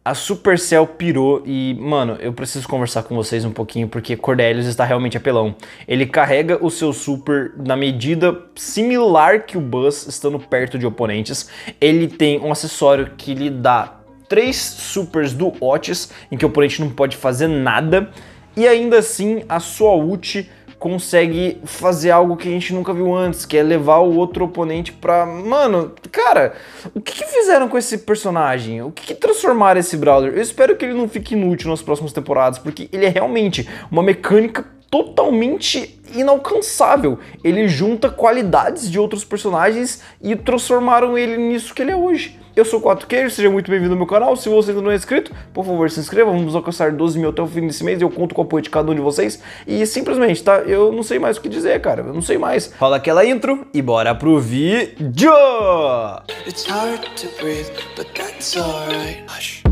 A Supercell pirou e, mano, eu preciso conversar com vocês um pouquinho porque Cordelius está realmente apelão. Ele carrega o seu super na medida similar que o Buzz, estando perto de oponentes. Ele tem um acessório que lhe dá 3 supers do Otis, em que o oponente não pode fazer nada. E ainda assim, a sua ult consegue fazer algo que a gente nunca viu antes, que é levar o outro oponente pra... Mano, cara, o que fizeram com esse personagem? O que transformaram esse Brawler? Eu espero que ele não fique inútil nas próximas temporadas, porque ele é realmente uma mecânica totalmente inalcançável. Ele junta qualidades de outros personagens e transformaram ele nisso que ele é hoje. Eu sou o 4Queijo, seja muito bem-vindo ao meu canal. Se você ainda não é inscrito, por favor, se inscreva. Vamos alcançar 12 mil até o fim desse mês. Eu conto com o apoio de cada um de vocês. E simplesmente, tá? Eu não sei mais o que dizer, cara. Eu não sei mais. Rola aquela intro e bora pro vídeo! It's hard to breathe, but that's alright. Hush.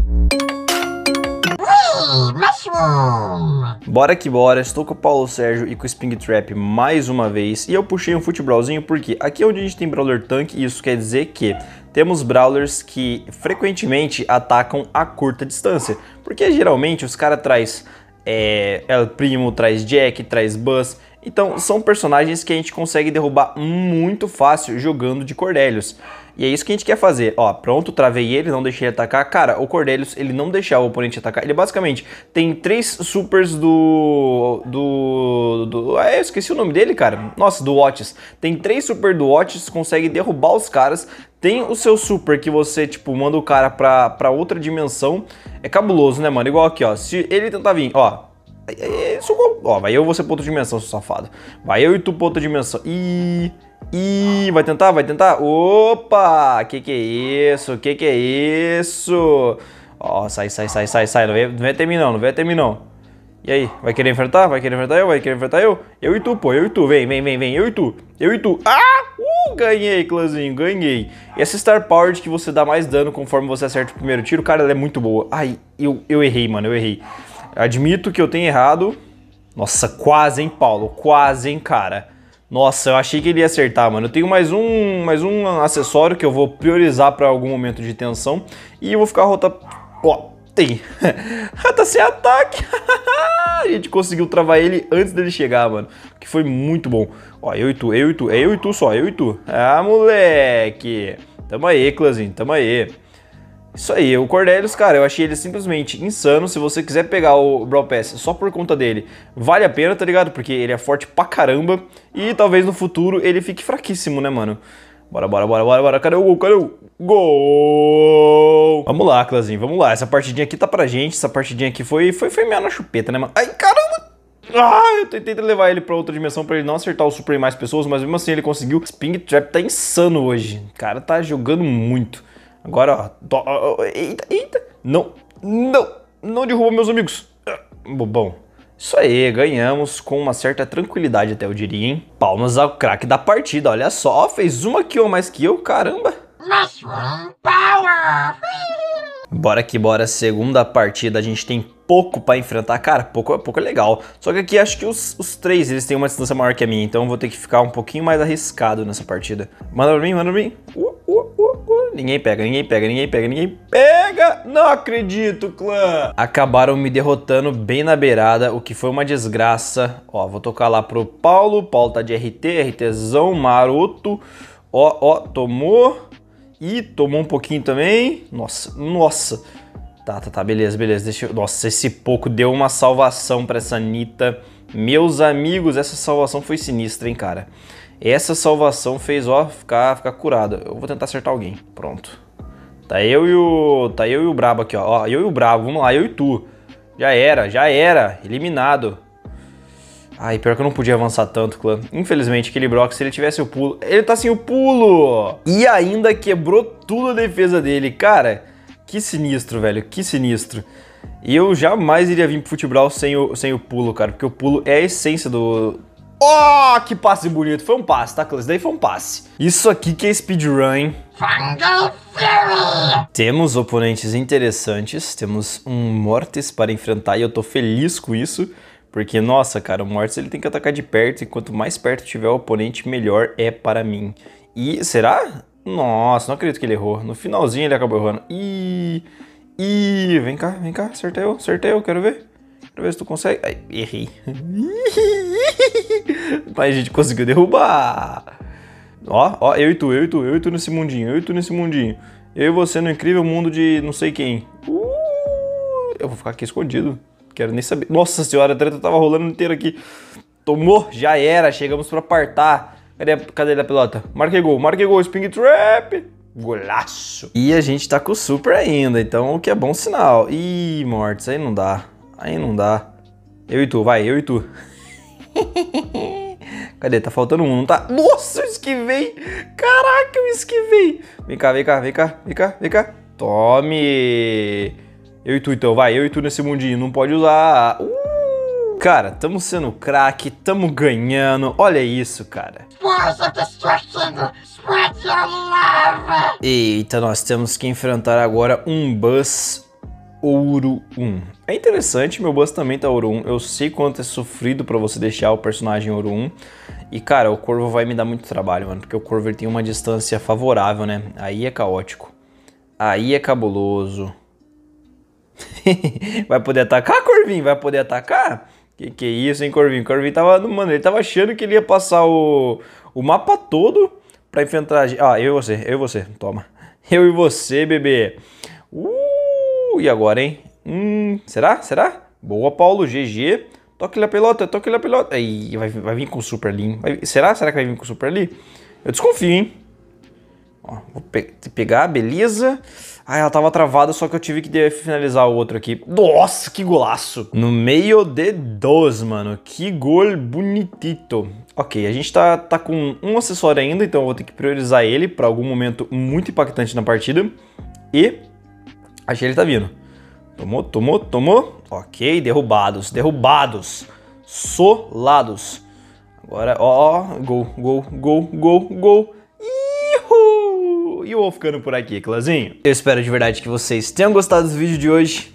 Bora que bora, estou com o Paulo Sérgio e com o Springtrap mais uma vez. E eu puxei um futebolzinho porque aqui é onde a gente tem Brawler Tank e isso quer dizer que temos Brawlers que frequentemente atacam a curta distância. Porque geralmente os caras traz El Primo, traz Jack, traz Buzz. Então são personagens que a gente consegue derrubar muito fácil jogando de Cordelius. E é isso que a gente quer fazer. Ó, pronto, travei ele, não deixei ele atacar. Cara, o Cordelius, ele não deixa o oponente atacar. Ele basicamente tem 3 supers eu esqueci o nome dele, cara. Nossa, do Otis. Tem 3 super do Otis, consegue derrubar os caras. Tem o seu super que você, tipo, manda o cara pra outra dimensão. É cabuloso, né, mano? Igual aqui, ó. Se ele tentar vir, ó. Ó, vai eu e você pra outra dimensão, seu safado. Vai eu e tu pra outra dimensão. Vai tentar, vai tentar. Opa, que é isso? Que é isso? Ó, sai. Não vem até mim não, não vem até mim não. E aí, vai querer enfrentar? Vai querer enfrentar eu? Vai querer enfrentar eu? Eu e tu, pô, eu e tu. Vem, eu e tu. Eu e tu. Ganhei, clãzinho, ganhei. E essa Star Power que você dá mais dano conforme você acerta o primeiro tiro, cara, ela é muito boa. Ai, eu errei, mano, eu errei. Admito que eu tenho errado. Nossa, quase, hein, Paulo? Quase, hein, cara? Nossa, eu achei que ele ia acertar, mano. Eu tenho mais um acessório que eu vou priorizar para algum momento de tensão. E eu vou ficar rota... Ó, tem. Tá sem ataque. A gente conseguiu travar ele antes dele chegar, mano. Que foi muito bom. Ó, eu e tu. É eu e tu só, eu e tu. Ah, moleque. Tamo aí, clãzinho, tamo aí. Isso aí, o Cordelius, cara, eu achei ele simplesmente insano. Se você quiser pegar o Brawl Pass só por conta dele, vale a pena, tá ligado? Porque ele é forte pra caramba e talvez no futuro ele fique fraquíssimo, né, mano? Bora. Cadê o gol? Cadê o gol? Vamos lá, clãzinho, vamos lá. Essa partidinha aqui tá pra gente. Essa partidinha aqui foi meio na chupeta, né, mano? Ai, caramba! Eu tentei levar ele pra outra dimensão pra ele não acertar o super em mais pessoas, mas mesmo assim ele conseguiu. Springtrap tá insano hoje. O cara tá jogando muito. Agora, ó. Eita. Não derruba meus amigos. Bobão. Isso aí, ganhamos com uma certa tranquilidade até eu diria, hein? Palmas ao craque da partida, olha só. Fez uma kill a mais que eu, caramba. Mushroom Power! Bora que bora, segunda partida, a gente tem pouco pra enfrentar, cara, pouco é legal. Só que aqui acho que os 3, eles têm uma distância maior que a minha, então eu vou ter que ficar um pouquinho mais arriscado nessa partida. Manda pra mim. Ninguém pega. Não acredito, clã. Acabaram me derrotando bem na beirada, o que foi uma desgraça. Ó, vou tocar lá pro Paulo. Paulo tá de RTzão, maroto. Ó, tomou. E tomou um pouquinho também. Nossa. Tá, beleza. Nossa, esse pouco deu uma salvação pra essa Nita. Meus amigos, essa salvação foi sinistra, hein, cara. Essa salvação fez, ó, ficar curado. Eu vou tentar acertar alguém. Pronto. Tá eu e o Brabo aqui, ó. Eu e o Brabo, vamos lá, eu e tu. Já era. Eliminado. Ai, pior que eu não podia avançar tanto, clã. Infelizmente, aquele Brock, se ele tivesse o pulo... Ele tá sem o pulo! E ainda quebrou tudo a defesa dele. Cara, que sinistro, velho. Que sinistro. Eu jamais iria vir pro futebol sem o pulo, cara. Porque o pulo é a essência do... Oh, que passe bonito. Foi um passe, tá, clã? Isso daí foi um passe. Isso aqui que é speedrun, hein? Temos oponentes interessantes. Temos um Mortis para enfrentar e eu tô feliz com isso. Porque, nossa, cara, o Mortis ele tem que atacar de perto e quanto mais perto tiver o oponente, melhor é para mim. E, será? Nossa, não acredito que ele errou. No finalzinho ele acabou errando. Ih, vem cá, acertei eu, quero ver. Quero ver se tu consegue. Ai, errei. Mas a gente conseguiu derrubar. Ó, eu e tu nesse mundinho, Eu e você no incrível mundo de não sei quem. Eu vou ficar aqui escondido. Quero nem saber. Nossa senhora, a treta tava rolando inteira aqui. Tomou, já era, chegamos pra apartar. Cadê a pelota? Marquei gol, Spring Trap. Golaço. E a gente tá com o super ainda, então o que é bom sinal. Ih, mortes, aí não dá. Eu e tu, vai, eu e tu. Cadê? Tá faltando um, não tá? Nossa, eu esquivei. Caraca, eu esquivei. Vem cá. Tome. Eu e tu então, vai, eu e tu nesse mundinho, não pode usar. Cara, tamo sendo craque, tamo ganhando, olha isso, cara. Força Destruction, spread your love! Eita, nós temos que enfrentar agora um Buzz Ouro 1. É interessante, meu Buzz também tá Ouro 1, eu sei quanto é sofrido pra você deixar o personagem Ouro 1. E cara, o Corvo vai me dar muito trabalho, mano, porque o Corvo ele tem uma distância favorável, né? Aí é caótico, aí é cabuloso. Vai poder atacar, Corvinho? Vai poder atacar? Que é isso, hein, Corvinho? Corvinho tava, mano, ele tava achando que ele ia passar o mapa todo pra enfrentar a gente. Ah, eu e você, toma. Eu e você, bebê. E agora, hein? Será? Boa, Paulo, GG. Toque-lhe a pelota. Aí, vai vir com o super ali. Será que vai vir com o super ali? Eu desconfio, hein? Ó, vou pegar, beleza. Ah, ela tava travada, só que eu tive que finalizar o outro aqui. Nossa, que golaço! No meio de dois, mano. Que gol bonitito. Ok, a gente tá com um acessório ainda, então eu vou ter que priorizar ele pra algum momento muito impactante na partida. E achei que ele tá vindo. Tomou. Ok, derrubados. Solados. Agora, ó, gol. E eu vou ficando por aqui, clãzinho. Eu espero de verdade que vocês tenham gostado do vídeo de hoje.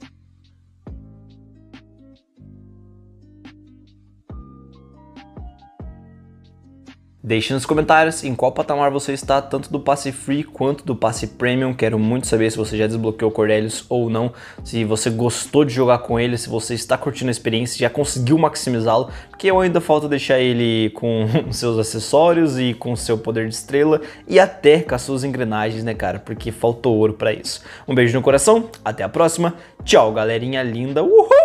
Deixe nos comentários em qual patamar você está, tanto do passe free quanto do passe premium. Quero muito saber se você já desbloqueou o Cordelius ou não, se você gostou de jogar com ele, se você está curtindo a experiência, já conseguiu maximizá-lo, porque eu ainda falta deixar ele com seus acessórios e com seu poder de estrela e até com as suas engrenagens, né, cara? Porque faltou ouro para isso. Um beijo no coração, até a próxima. Tchau, galerinha linda. Uhul!